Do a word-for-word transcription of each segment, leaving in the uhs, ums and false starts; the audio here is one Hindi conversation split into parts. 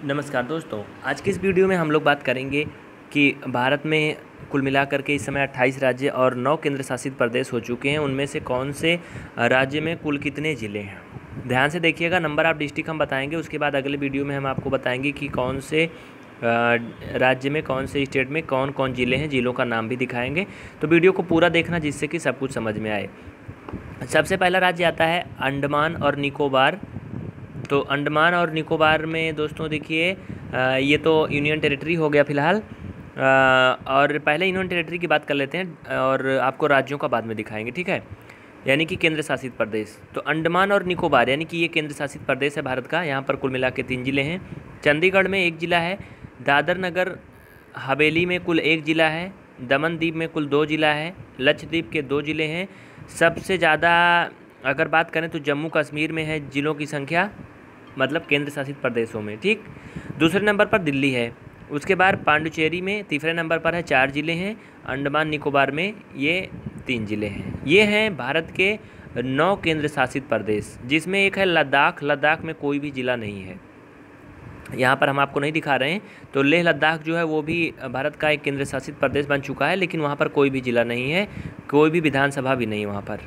नमस्कार दोस्तों, आज की इस वीडियो में हम लोग बात करेंगे कि भारत में कुल मिलाकर के इस समय अट्ठाईस राज्य और नौ केंद्र शासित प्रदेश हो चुके हैं। उनमें से कौन से राज्य में कुल कितने ज़िले हैं, ध्यान से देखिएगा। नंबर ऑफ डिस्ट्रिक्ट हम बताएंगे, उसके बाद अगले वीडियो में हम आपको बताएंगे कि कौन से राज्य में, कौन से स्टेट में कौन कौन ज़िले हैं, ज़िलों का नाम भी दिखाएंगे। तो वीडियो को पूरा देखना जिससे कि सब कुछ समझ में आए। सबसे पहला राज्य आता है अंडमान और निकोबार। तो अंडमान और निकोबार में दोस्तों देखिए, ये तो यूनियन टेरिटरी हो गया फ़िलहाल, और पहले यूनियन टेरिटरी की बात कर लेते हैं और आपको राज्यों का बाद में दिखाएंगे, ठीक है। यानी कि केंद्र शासित प्रदेश। तो अंडमान और निकोबार यानी कि ये केंद्र शासित प्रदेश है भारत का। यहाँ पर कुल मिला के तीन ज़िले हैं। चंडीगढ़ में एक ज़िला है, दादर नगर हवेली में कुल एक ज़िला है, दमन दीव में कुल दो ज़िला है, लक्षद्वीप के दो ज़िले हैं। सबसे ज़्यादा अगर बात करें तो जम्मू कश्मीर में है ज़िलों की संख्या, मतलब केंद्र शासित प्रदेशों में, ठीक। दूसरे नंबर पर दिल्ली है, उसके बाद पांडुचेरी में तीसरे नंबर पर है, चार ज़िले हैं। अंडमान निकोबार में ये तीन ज़िले हैं। ये हैं भारत के नौ केंद्र शासित प्रदेश, जिसमें एक है लद्दाख। लद्दाख में कोई भी ज़िला नहीं है, यहाँ पर हम आपको नहीं दिखा रहे हैं। तो लेह लद्दाख जो है वो भी भारत का एक केंद्र शासित प्रदेश बन चुका है, लेकिन वहाँ पर कोई भी ज़िला नहीं है, कोई भी विधानसभा भी नहीं वहाँ पर।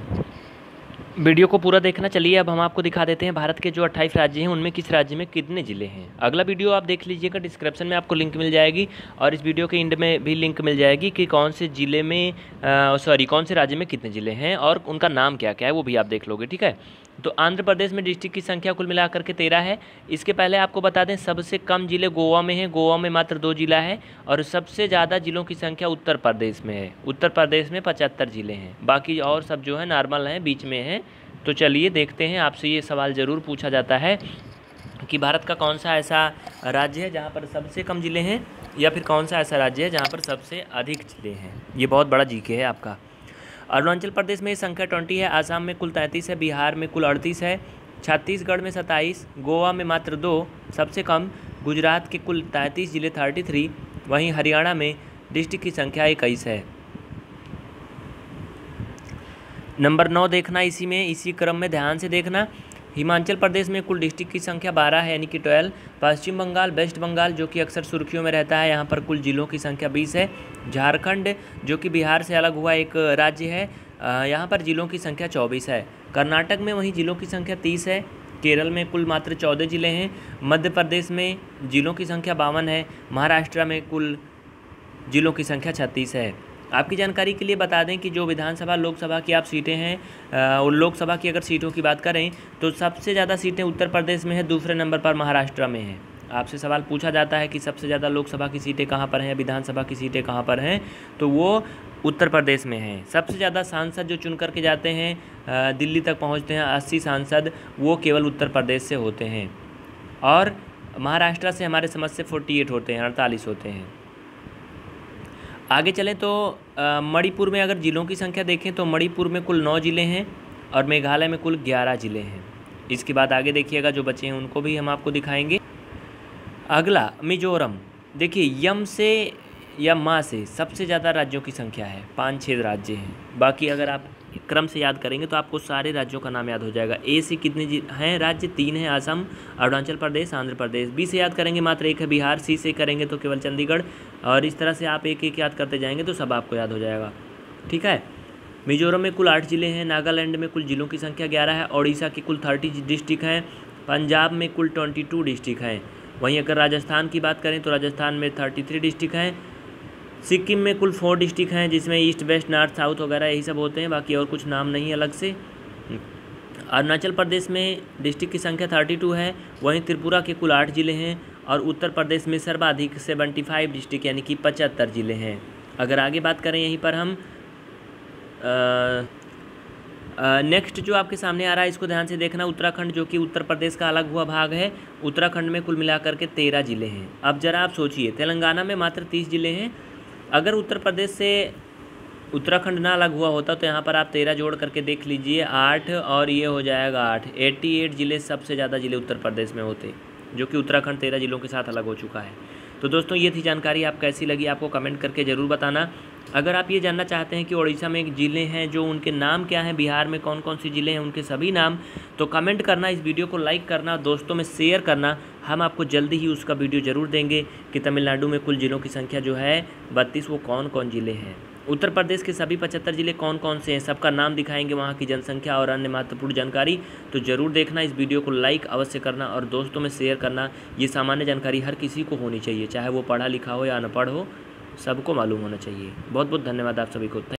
वीडियो को पूरा देखना। चलिए अब हम आपको दिखा देते हैं भारत के जो अट्ठाईस राज्य हैं उनमें किस राज्य में कितने ज़िले हैं। अगला वीडियो आप देख लीजिएगा, डिस्क्रिप्शन में आपको लिंक मिल जाएगी और इस वीडियो के एंड में भी लिंक मिल जाएगी कि कौन से ज़िले में, सॉरी कौन से राज्य में कितने ज़िले हैं और उनका नाम क्या क्या है, वो भी आप देख लोगे, ठीक है। तो आंध्र प्रदेश में डिस्ट्रिक्ट की संख्या कुल मिलाकर के तेरह है। इसके पहले आपको बता दें सबसे कम ज़िले गोवा में हैं, गोवा में मात्र दो ज़िला है। और सबसे ज़्यादा ज़िलों की संख्या उत्तर प्रदेश में है, उत्तर प्रदेश में पचहत्तर ज़िले हैं। बाकी और सब जो है नॉर्मल हैं, बीच में हैं। तो चलिए देखते हैं, आपसे ये सवाल ज़रूर पूछा जाता है कि भारत का कौन सा ऐसा राज्य है जहाँ पर सबसे कम ज़िले हैं, या फिर कौन सा ऐसा राज्य है जहाँ पर सबसे अधिक ज़िले हैं। ये बहुत बड़ा जीके है आपका। अरुणाचल प्रदेश में ये संख्या ट्वेंटी है, आसाम में कुल तैंतीस है, बिहार में कुल अड़तीस है, छत्तीसगढ़ में सत्ताईस, गोवा में मात्र दो, सबसे कम गुजरात के कुल तैंतीस ज़िले थर्टी थ्री, वहीं हरियाणा में डिस्ट्रिक्ट की संख्या इक्कीस है। नंबर नौ देखना इसी में, इसी क्रम में ध्यान से देखना। हिमाचल प्रदेश में कुल डिस्ट्रिक्ट की संख्या बारह है, यानी कि twelve. Paschim Bangal, West Bengal जो कि अक्सर सुर्खियों में रहता है, यहाँ पर कुल ज़िलों की संख्या बीस है। झारखंड जो कि बिहार से अलग हुआ एक राज्य है, यहाँ पर ज़िलों की संख्या चौबीस है। कर्नाटक में वहीं ज़िलों की संख्या तीस है। केरल में कुल मात्र चौदह ज़िले हैं। मध्य प्रदेश में ज़िलों की संख्या बावन है। महाराष्ट्र में कुल ज़िलों की संख्या छत्तीस है। आपकी जानकारी के लिए बता दें कि जो विधानसभा लोकसभा की आप सीटें हैं, और लोकसभा की अगर सीटों की बात करें तो सबसे ज़्यादा सीटें उत्तर प्रदेश में है, दूसरे नंबर पर महाराष्ट्र में है। आपसे सवाल पूछा जाता है कि सबसे ज़्यादा लोकसभा की सीटें कहाँ पर हैं, विधानसभा की सीटें कहाँ पर हैं, तो वो उत्तर प्रदेश में हैं। सबसे ज़्यादा सांसद जो चुन करके जाते हैं, दिल्ली तक पहुँचते हैं अस्सी सांसद, वो केवल उत्तर प्रदेश से होते हैं। और महाराष्ट्र से हमारे समझ से फोर्टी एट होते हैं, अड़तालीस होते हैं। आगे चलें तो मणिपुर में अगर ज़िलों की संख्या देखें तो मणिपुर में कुल नौ ज़िले हैं और मेघालय में कुल ग्यारह ज़िले हैं। इसके बाद आगे देखिएगा, जो बचे हैं उनको भी हम आपको दिखाएंगे। अगला मिजोरम, देखिए यम से या मा से सबसे ज़्यादा राज्यों की संख्या है, पाँच छः राज्य हैं। बाकी अगर आप क्रम से याद करेंगे तो आपको सारे राज्यों का नाम याद हो जाएगा। ए से कितने हैं राज्य, तीन हैं, असम, अरुणाचल प्रदेश, आंध्र प्रदेश। बी से याद करेंगे मात्र एक है, बिहार। सी से करेंगे तो केवल चंडीगढ़, और इस तरह से आप एक एक याद करते जाएंगे तो सब आपको याद हो जाएगा, ठीक है। मिजोरम में कुल आठ ज़िले हैं। नागालैंड में कुल ज़िलों की संख्या ग्यारह है। ओडिशा के कुल थर्टी डिस्ट्रिक्ट हैं। पंजाब में कुल ट्वेंटी टू डिस्ट्रिक्ट हैं। वहीं अगर राजस्थान की बात करें तो राजस्थान में थर्टी थ्री डिस्ट्रिक्ट हैं। सिक्किम में कुल फोर डिस्ट्रिक्ट हैं, जिसमें ईस्ट वेस्ट नॉर्थ साउथ वगैरह यही सब होते हैं, बाकी और कुछ नाम नहीं अलग से। अरुणाचल प्रदेश में डिस्ट्रिक्ट की संख्या थर्टी टू है। वहीं त्रिपुरा के कुल आठ ज़िले हैं और उत्तर प्रदेश में सर्वाधिक सेवेंटी फाइव डिस्ट्रिक्ट यानी कि पचहत्तर ज़िले हैं। अगर आगे बात करें यहीं पर हम नेक्स्ट जो आपके सामने आ रहा है इसको ध्यान से देखना। उत्तराखंड जो कि उत्तर प्रदेश का अलग हुआ भाग है, उत्तराखंड में कुल मिलाकर के तेरह ज़िले हैं। अब ज़रा आप सोचिए, तेलंगाना में मात्र तीस ज़िले हैं। अगर उत्तर प्रदेश से उत्तराखंड ना अलग हुआ होता तो यहाँ पर आप तेरह जोड़ करके देख लीजिए, आठ और ये हो जाएगा आठ, अट्ठासी ज़िले सबसे ज़्यादा ज़िले उत्तर प्रदेश में होते, जो कि उत्तराखंड तेरह ज़िलों के साथ अलग हो चुका है। तो दोस्तों ये थी जानकारी, आप कैसी लगी आपको कमेंट करके ज़रूर बताना। अगर आप ये जानना चाहते हैं कि उड़ीसा में ज़िले हैं जो उनके नाम क्या हैं, बिहार में कौन कौन सी ज़िले हैं उनके सभी नाम, तो कमेंट करना, इस वीडियो को लाइक करना, दोस्तों में शेयर करना। हम आपको जल्दी ही उसका वीडियो ज़रूर देंगे कि तमिलनाडु में कुल ज़िलों की संख्या जो है बत्तीस, वो कौन कौन ज़िले हैं। उत्तर प्रदेश के सभी पचहत्तर ज़िले कौन कौन से हैं, सबका नाम दिखाएंगे, वहाँ की जनसंख्या और अन्य महत्वपूर्ण जानकारी। तो ज़रूर देखना, इस वीडियो को लाइक अवश्य करना और दोस्तों में शेयर करना। ये सामान्य जानकारी हर किसी को होनी चाहिए, चाहे वो पढ़ा लिखा हो या अनपढ़ हो, सबको मालूम होना चाहिए। बहुत बहुत धन्यवाद आप सभी को।